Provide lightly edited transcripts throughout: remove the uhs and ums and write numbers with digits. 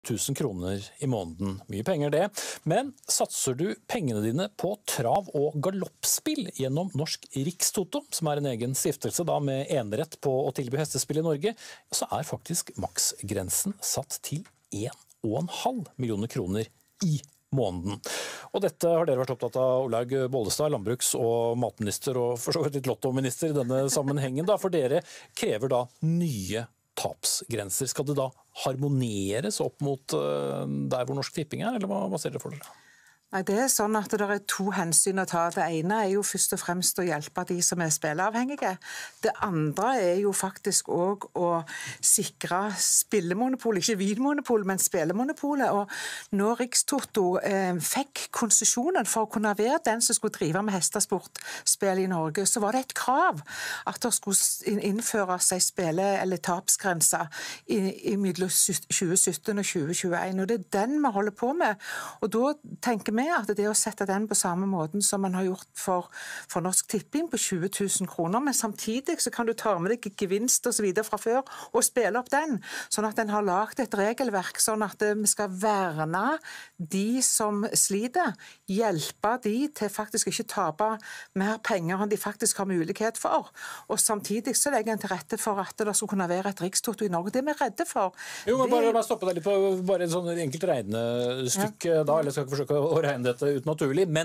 1000 kroner i måneden. Mye penger det. Men satser du pengene dine på trav- og galoppspill gjennom Norsk Rikstoto, som en egen stiftelse da med enerett på å tilby hestespill i Norge, så faktisk maksgrensen satt til 1,5 millioner kroner i måneden. Og dette har dere vært opptatt av, Olaug Bollestad, landbruks- og matminister og for så vidt litt lottominister i denne sammenhengen, da, for dere krever da nye tapsgrenser. Skal det da harmoneres opp mot der hvor Norsk Tipping eller hva ser dere for dere? Nei, det sånn at det to hensyn å ta. Det ene jo først og fremst å hjelpe de som spilleavhengige. Det andre jo faktisk også å sikre spillemonopol, ikke vinmonopol, men spillemonopolet. Og når Rikstoto fikk konsesjonen for å kunne være den som skulle drive med hestesportspill i Norge, så var det et krav at det skulle innføres en spille- eller tapsgrense i mellom 2017 og 2021. Og det den vi holder på med. Og da tenker vi at det å sette den på samme måten som man har gjort for Norsk Tipping på 20 000 kroner, men samtidig så kan du ta med deg gevinst og så videre fra før og spille opp den, sånn at den har laget et regelverk sånn at vi skal verne de som sliter, hjelpe de til faktisk ikke tape mer penger enn de faktisk har mulighet for, og samtidig så legger en til rette for at det skal kunne være et Rikstoto i Norge. Det vi redde for. Jo, men bare stoppe deg litt på bare en sånn enkelt regnestykke da, eller skal ikke forsøke å regne dette utnaturlig, men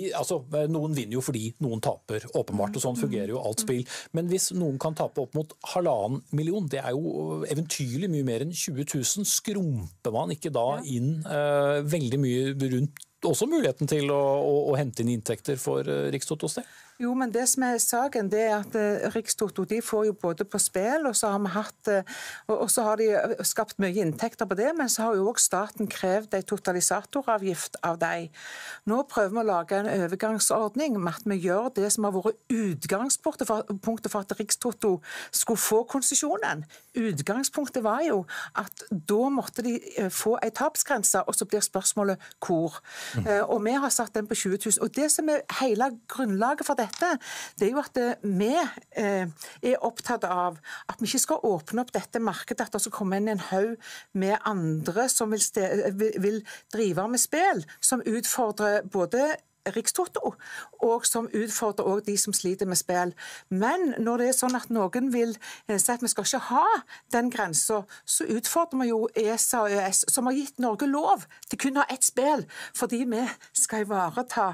noen vinner jo fordi noen taper, åpenbart, og sånn fungerer jo alt spill. Men hvis noen kan tape opp mot 1,5 million, det jo eventyrlig mye mer enn 20 000, skrumper man ikke da inn veldig mye rundt også muligheten til å hente inn inntekter for Rikstotos del? Jo, men det som saken, det at Rikstoto de får jo både på spill, og så har vi hatt, og så har de skapt mye inntekter på det, men så har jo også staten krevd en totalisatoravgift av dem. Nå prøver vi å lage en overgangsordning med at vi gjør det som har vært utgangspunktet for at Rikstoto skulle få konsesjonen. Utgangspunktet var jo at da måtte de få en tapsgrense, og så blir spørsmålet hvor. Og vi har satt den på 20 000. Og det som hele grunnlaget for det jo at vi opptatt av at vi ikke skal åpne opp dette markedet, at det skal komme inn en haug med andre som vil drive med spill, som utfordrer både Rikstoto, og som utfordrer også de som sliter med spill. Men når det sånn at noen vil si at vi skal ikke ha den grensen, så utfordrer vi jo ESA og EØS, som har gitt Norge lov til kun å ha ett spill, fordi vi skal ivareta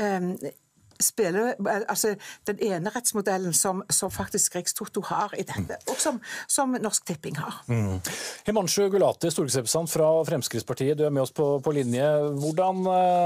den enerettsmodellen som faktisk Rikstoto har i dette, og som Norsk Tipping har. Himanshu Gulati, stortingsrepresentant fra Fremskrittspartiet, du med oss på linje. Hvordan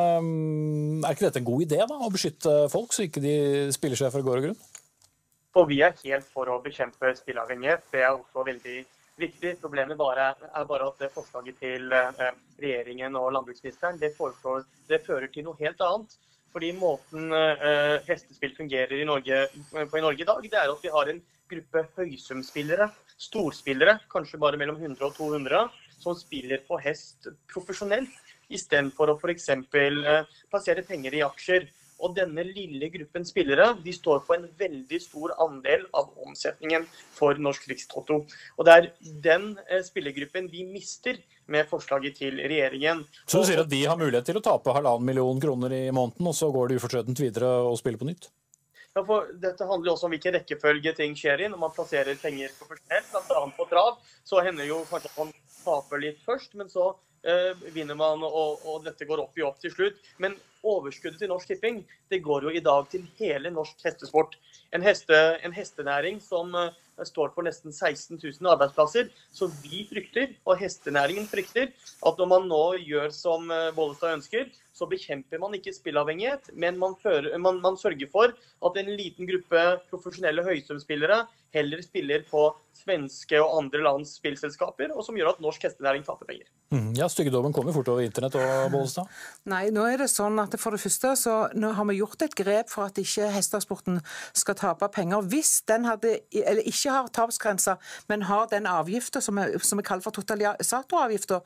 ikke dette en god idé da, å beskytte folk, så ikke de spiller seg for gård og grunn? For vi helt for å bekjempe spilleavhengighet. Det også veldig viktig. Problemet bare at det forslaget til regjeringen og landbruksministeren, det fører til noe helt annet. Fordi måten hestespill fungerer i Norge i dag, det at vi har en gruppe høysumspillere, storspillere, kanskje bare mellom 100 og 200, som spiller på hest profesjonelt, i stedet for å for eksempel plassere penger i aksjer. Og denne lille gruppen spillere, de står på en veldig stor andel av omsetningen for Norsk Rikstoto. Og det den spillergruppen vi mister med forslaget til regjeringen. Så du sier at de har mulighet til å tape 1,5 million kroner i måneden, og så går de ufortrødent videre og spiller på nytt? Ja, for dette handler også om hvilken rekkefølge ting skjer i. Når man plasserer penger profesjonelt, blant annet på trav, så hender jo kanskje at man taper litt først, men så vinner man, og dette går opp til slutt. Men overskuddet til Norsk Tipping, det går jo i dag til hele norsk hestesport. En hestenæring som står for nesten 16 000 arbeidsplasser, så vi frykter, og hestenæringen frykter, at når man nå gjør som Bollestad ønsker, så bekjemper man ikke spillavhengighet, men man sørger for at en liten gruppe profesjonelle høysumspillere heller spiller på svenske og andre lands spillselskaper, og som gjør at norsk hestenæring taper penger. Ja, styggedommen kommer fort over internett og Bollestad. Nei, nå det sånn at for det første så nå har vi gjort et grep for at ikke hestesporten skal tape penger. Hvis den ikke har tapsgrenser, men har den avgiften som vi kaller for totalisatoravgiften,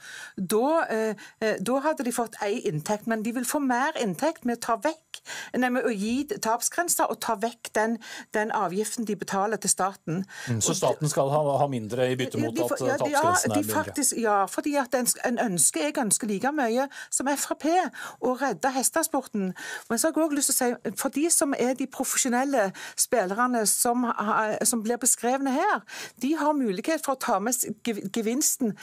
da hadde de fått en inntekt, men de vil få mer inntekt med å gi tapsgrenser og ta vekk den avgiften de betaler til staten staten. Så staten skal ha mindre i bytte mot at tapsgrensen er mindre? Ja, fordi at jeg ønsker like mye som Frp å redde hestesporten. Men så har jeg også lyst til å si, for de som er de profesjonelle spillerne som blir beskrevne her, de har mulighet for å ta med gevinsten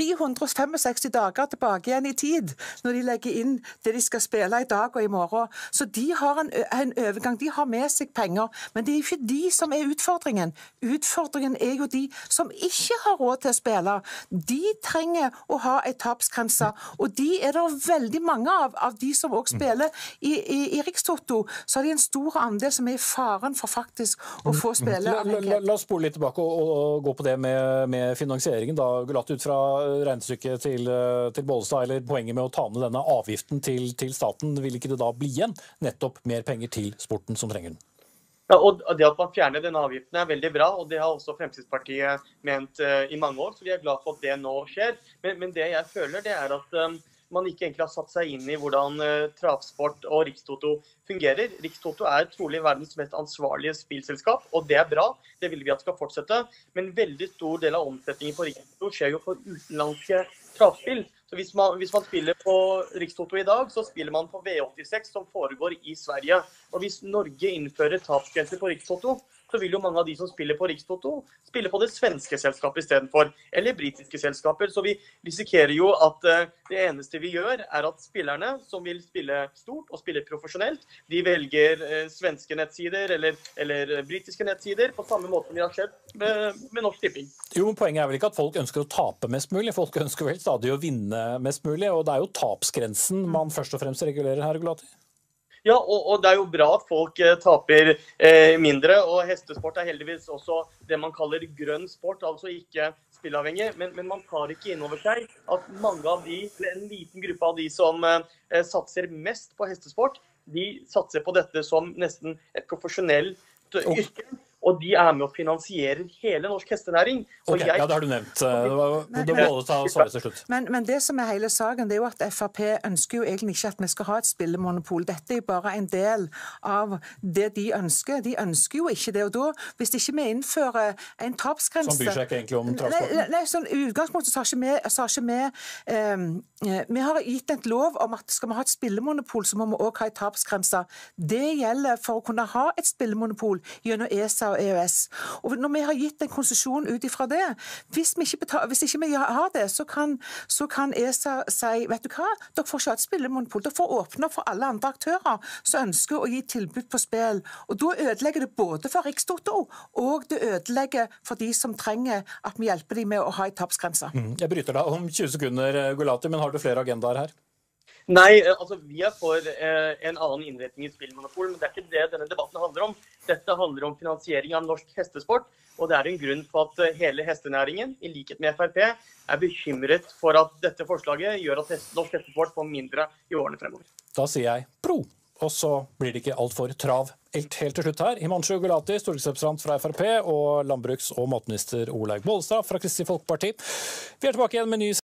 365 dager tilbake igjen i tid, når de legger inn det de skal spille i dag og i morgen. Så de har en overgang, de har med seg penger, men det er jo ikke de som er utfordringen. Utfordringen er jo de som ikke har råd til å spille. De trenger å ha en tapsgrense, og de er det veldig mange av de som også spiller i Rikstoto, så har de en stor andel som er i faren for faktisk å få spille. La oss spole litt tilbake og gå på det med finansieringen da, Gulati, ut fra regnestykket til Bollestad, eller poenget med å ta ned denne avgiften til staten, vil ikke det da bli igjen nettopp mer penger til sporten som trenger den? Ja, og det at man fjerner denne avgiften er veldig bra, og det har også Fremskrittspartiet ment i mange år, så vi er glad for at det nå skjer. Men det jeg føler, det er at man ikke egentlig har satt seg inn i hvordan travsport og Rikstoto fungerer. Rikstoto er trolig verdens mest ansvarlige spillselskap, og det er bra. Det vil vi at skal fortsette. Men veldig stor del av omsetningen på Rikstoto skjer jo for utenlandske travspill. Så hvis man spiller på Rikstoto i dag, så spiller man på V86 som foregår i Sverige. Og hvis Norge innfører tapsgrenser på Rikstoto, så vil jo mange av de som spiller på Rikstoto spille på det svenske selskapet i stedet for, eller britiske selskaper. Så vi risikerer jo at det eneste vi gjør er at spillerne som vil spille stort og spille profesjonelt, de velger svenske nettsider eller britiske nettsider på samme måte som vi har skjedd med Norsk Tipping. Jo, men poenget er vel ikke at folk ønsker å tape mest mulig, folk ønsker vel stadig å vinne mest mulig, og det er jo tapsgrensen man først og fremst regulerer her, Gulati. Ja, og det er jo bra at folk taper mindre, og hestesport er heldigvis også det man kaller grønn sport, altså ikke spillavhengig, men man tar ikke inn over seg at en liten gruppe av de som satser mest på hestesport, de satser på dette som nesten et profesjonelt yrke. Og de er med å finansiere hele norsk hestenæring. Ok, ja, det har du nevnt. Det må du ta svaret til slutt. Men det som er hele saken, det er jo at Frp ønsker jo egentlig ikke at vi skal ha et spillemonopol. Dette er jo bare en del av det de ønsker. De ønsker jo ikke det. Og da, hvis ikke vi innfører en tapsgrense... Som bryr seg ikke egentlig om transporten? Nei, sånn i utgangspunktet sa ikke vi vi har gitt et lov om at skal vi ha et spillemonopol, så må vi også ha en tapsgrense. Det gjelder for å kunne ha et spillemonopol gjennom ESA og EØS. Og når vi har gitt en konsesjon ut ifra det, hvis ikke vi har det, så kan ESA si, vet du hva, dere får ikke ha et spillemonopol, dere får åpne for alle andre aktører som ønsker å gi tilbud på spill. Og da ødelegger det både for Rikstoto, og det ødelegger for de som trenger at vi hjelper dem med å ha en tapsgrense. Jeg bryter deg om 20 sekunder, Gulati, men har du flere agendaer her? Nei, altså vi er for en annen innretning i spillmonopol, men det er ikke det denne debatten handler om. Dette handler om finansiering av norsk hestesport, og det er en grunn for at hele hestenæringen, i likhet med Frp, er bekymret for at dette forslaget gjør at norsk hestesport får mindre i årene fremover. Da sier jeg pro, og så blir det ikke alt for trav. Helt til slutt her, Himanshu Gulati, stortingsrepresentant fra Frp, og landbruks- og matminister Olaug Bollestad fra Kristelig Folkeparti. Vi er tilbake igjen med ny